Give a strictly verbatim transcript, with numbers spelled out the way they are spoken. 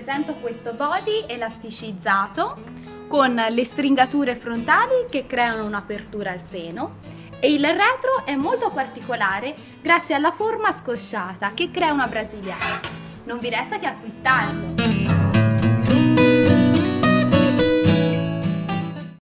presento questo body elasticizzato con le stringature frontali che creano un'apertura al seno e il retro è molto particolare grazie alla forma scosciata che crea una brasiliana. Non vi resta che acquistarlo!